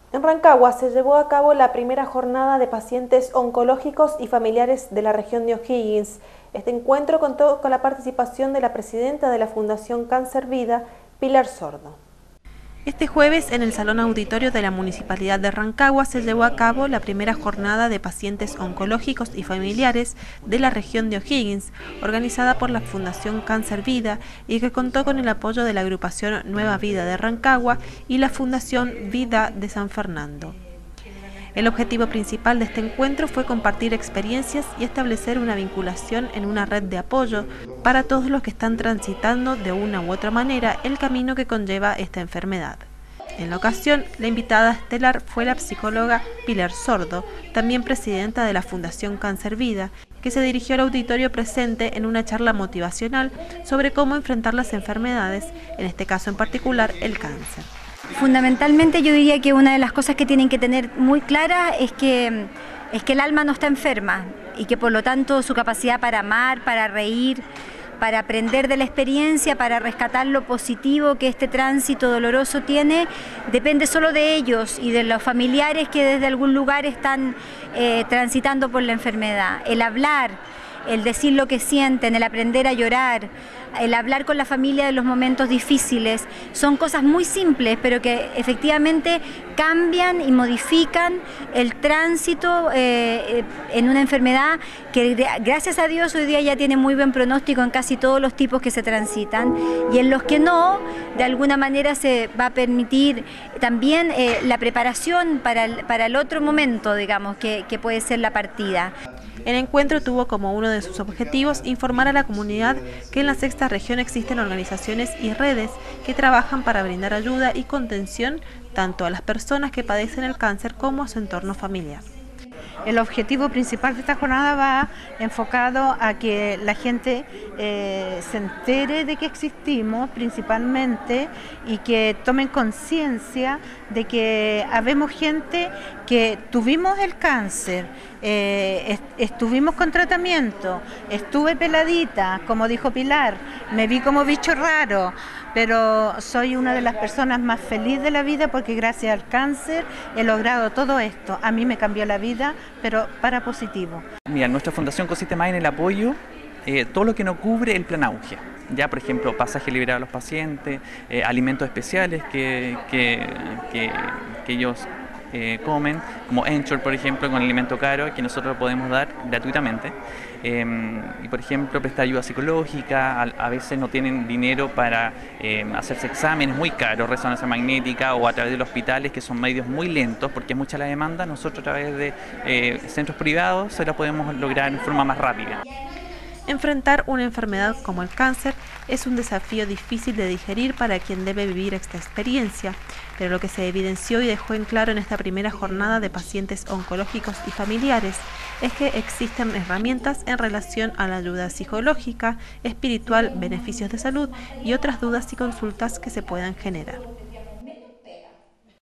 En Rancagua se llevó a cabo la primera jornada de pacientes oncológicos y familiares de la región de O'Higgins. Este encuentro contó con la participación de la presidenta de la Fundación Cáncer Vida, Pilar Sordo. Este jueves, en el Salón Auditorio de la Municipalidad de Rancagua, se llevó a cabo la primera jornada de pacientes oncológicos y familiares de la región de O'Higgins, organizada por la Fundación Cáncer Vida y que contó con el apoyo de la agrupación Nueva Vida de Rancagua y la Fundación Vida de San Fernando. El objetivo principal de este encuentro fue compartir experiencias y establecer una vinculación en una red de apoyo para todos los que están transitando de una u otra manera el camino que conlleva esta enfermedad. En la ocasión, la invitada estelar fue la psicóloga Pilar Sordo, también presidenta de la Fundación Cáncer Vida, que se dirigió al auditorio presente en una charla motivacional sobre cómo enfrentar las enfermedades, en este caso en particular el cáncer. Fundamentalmente yo diría que una de las cosas que tienen que tener muy clara es que el alma no está enferma y que por lo tanto su capacidad para amar, para reír, para aprender de la experiencia, para rescatar lo positivo que este tránsito doloroso tiene, depende solo de ellos y de los familiares que desde algún lugar están transitando por la enfermedad. El hablar, el decir lo que sienten, el aprender a llorar, el hablar con la familia de los momentos difíciles, son cosas muy simples, pero que efectivamente cambian y modifican el tránsito en una enfermedad que gracias a Dios hoy día ya tiene muy buen pronóstico en casi todos los tipos que se transitan, y en los que no, de alguna manera se va a permitir también la preparación para el otro momento, digamos, que puede ser la partida. El encuentro tuvo como uno de sus objetivos informar a la comunidad que en la sexta región existen organizaciones y redes que trabajan para brindar ayuda y contención tanto a las personas que padecen el cáncer como a su entorno familiar. El objetivo principal de esta jornada va enfocado a que la gente se entere de que existimos principalmente y que tomen conciencia de que habemos gente que tuvimos el cáncer, estuvimos con tratamiento, estuve peladita, como dijo Pilar, me vi como bicho raro, pero soy una de las personas más felices de la vida porque gracias al cáncer he logrado todo esto. A mí me cambió la vida, pero para positivo. Mira, nuestra fundación consiste más en el apoyo, todo lo que no cubre el plan auge. Ya, por ejemplo, pasaje liberado a los pacientes, alimentos especiales que ellos comen, como Ensure, por ejemplo, con alimento caro que nosotros podemos dar gratuitamente. Y por ejemplo, prestar ayuda psicológica, a veces no tienen dinero para hacerse exámenes muy caros, resonancia magnética o a través de los hospitales, que son medios muy lentos porque es mucha la demanda. Nosotros a través de centros privados se la podemos lograr en forma más rápida. Enfrentar una enfermedad como el cáncer es un desafío difícil de digerir para quien debe vivir esta experiencia, pero lo que se evidenció y dejó en claro en esta primera jornada de pacientes oncológicos y familiares es que existen herramientas en relación a la ayuda psicológica, espiritual, beneficios de salud y otras dudas y consultas que se puedan generar.